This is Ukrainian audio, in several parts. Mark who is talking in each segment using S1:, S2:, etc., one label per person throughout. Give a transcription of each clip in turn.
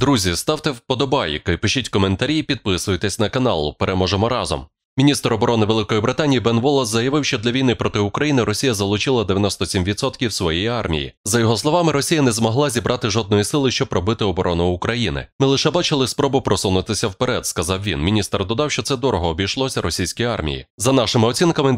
S1: Друзі, ставте вподобайки, пишіть коментарі, підписуйтесь на канал. Переможемо разом. Міністр оборони Великої Британії Бен Воллес заявив, що для війни проти України Росія залучила 97% своєї армії. За його словами, Росія не змогла зібрати жодної сили, щоб пробити оборону України. «Ми лише бачили спробу просунутися вперед», – сказав він. Міністр додав, що це дорого обійшлося російській армії. «За нашими оцінками,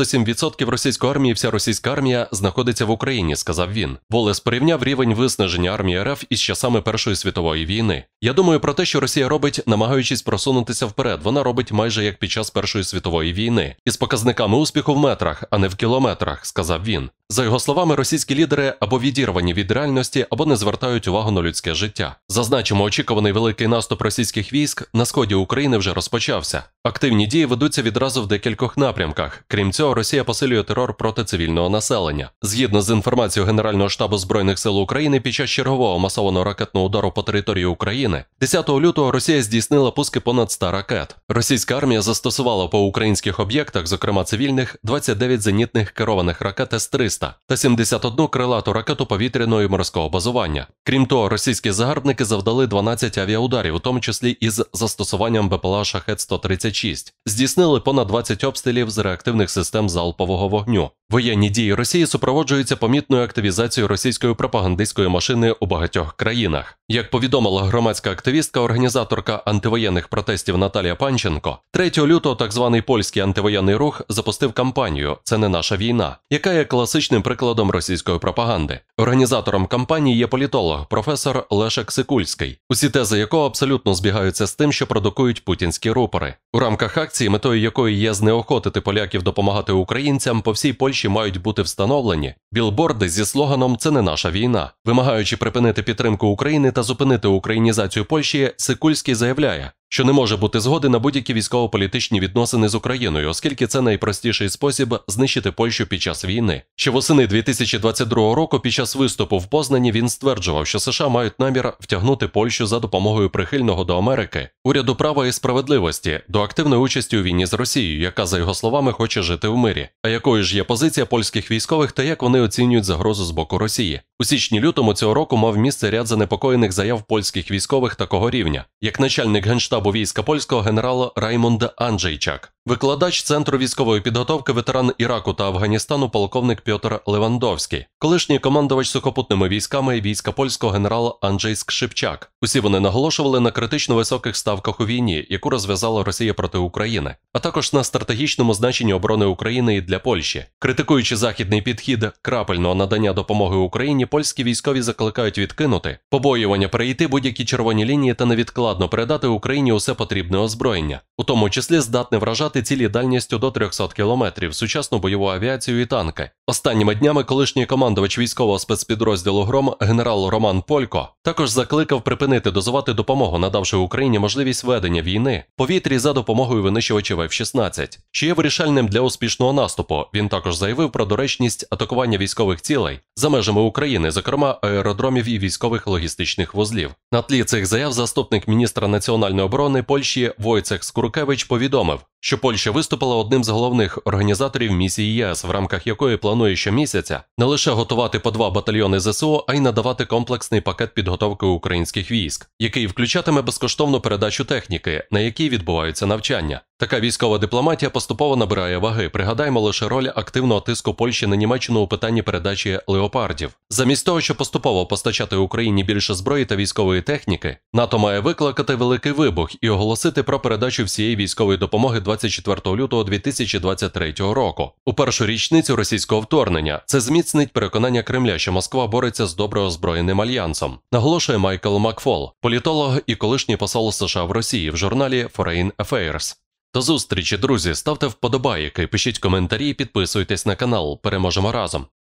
S1: 97% російської армії, вся російська армія знаходиться в Україні», – сказав він. Воллес порівняв рівень виснаження армії РФ із часами Першої світової війни. «Я думаю про те, що Росія робить, намагаючись просунутися вперед. Вона робить майже як під час Першої світової війни. Із показниками успіху в метрах, а не в кілометрах», – сказав він. За його словами, російські лідери або відірвані від реальності, або не звертають увагу на людське життя. Зазначимо, очікуваний великий наступ російських військ на сході України вже розпочався. Активні дії ведуться відразу в декількох напрямках. Крім цього, Росія посилює терор проти цивільного населення. Згідно з інформацією Генерального штабу Збройних сил України, під час чергового масованого ракетного удару по території України 10 лютого Росія здійснила пуски понад 100 ракет. Російська армія застосувала по українських об'єктах, зокрема цивільних, 29 зенітних керованих ракет С-300 та 71 крилату ракету повітряного і морського базування. Крім того, російські загарбники завдали 12 авіаударів, у тому числі із застосуванням БПЛА «Шахет-136». Здійснили понад 20 обстрілів з реактивних систем залпового вогню. Воєнні дії Росії супроводжуються помітною активізацією російської пропагандистської машини у багатьох країнах. Як повідомила громадська активістка, організаторка антивоєнних протестів Наталія Панченко, 3 лютого так званий польський антивоєнний рух запустив кампанію «Це не наша війна», яка є класичним прикладом російської пропаганди. Організатором кампанії є політолог, професор Лешек Сикульський, усі тези якого абсолютно збігаються з тим, що продукують путінські рупори. У рамках акції, метою якої є знеохотити поляків допомагати українцям, по всій Польщі мають бути встановлені білборди зі слоганом «Це не наша війна». Вимагаючи припинити підтримку України та зупинити українізацію Польщі, Сикульський заявляє, що не може бути згоди на будь-які військово-політичні відносини з Україною, оскільки це найпростіший спосіб знищити Польщу під час війни. Ще восени 2022 року під час виступу в Познані він стверджував, що США мають намір втягнути Польщу за допомогою прихильного до Америки уряду права і справедливості до активної участі у війні з Росією, яка, за його словами, хоче жити в мирі. А якою ж є позиція польських військових та як вони оцінюють загрозу з боку Росії? У січні-лютому цього року мав місце ряд занепокоєних заяв польських військових такого рівня, як начальник Генштабу війська польського генерал Раймунд Анджейчак, викладач Центру військової підготовки, ветеран Іраку та Афганістану полковник Пьотр Левандовський, колишній командувач сухопутними військами війська польського генерал Анджей Скшипчак. Усі вони наголошували на критично високих ставках у війні, яку розв'язала Росія проти України, а також на стратегічному значенні оборони України і для Польщі. Критикуючи західний підхід крапельного надання допомоги Україні, польські військові закликають відкинути побоювання перейти будь-які червоні лінії та невідкладно передати Україні усе потрібне озброєння, у тому числі здатне вражати цілі дальністю до 300 кілометрів, сучасну бойову авіацію і танки. Останніми днями колишній командувач військового спецпідрозділу «Гром» генерал Роман Полько також закликав припинити дозувати допомогу, надавши Україні можливість ведення війни в повітрі за допомогою винищувачів F-16, що є вирішальним для успішного наступу. Він також заявив про доречність атакування військових цілей за межами України, зокрема аеродромів і військових логістичних вузлів. На тлі цих заяв заступник міністра національної оборони Польщі Войцех Скуркевич повідомив, що Польща виступила одним з головних організаторів місії ЄС, в рамках якої планує щомісяця не лише готувати по 2 батальйони ЗСУ, а й надавати комплексний пакет підготовки українських військ, який включатиме безкоштовну передачу техніки, на якій відбуваються навчання. Така військова дипломатія поступово набирає ваги. Пригадаймо лише роль активного тиску Польщі на Німеччину у питанні передачі леопардів. Замість того, щоб поступово постачати Україні більше зброї та військової техніки, НАТО має викликати великий вибух і оголосити про передачу всієї військової допомоги 24 лютого 2023 року. У першу річницю російського вторгнення це зміцнить переконання Кремля, що Москва бореться з добре озброєним альянсом, наголошує Майкл Макфол, політолог і колишній посол США в Росії в журналі Foreign Affairs. До зустрічі, друзі, ставте вподобайки, пишіть коментарі, підписуйтесь на канал. Переможемо разом!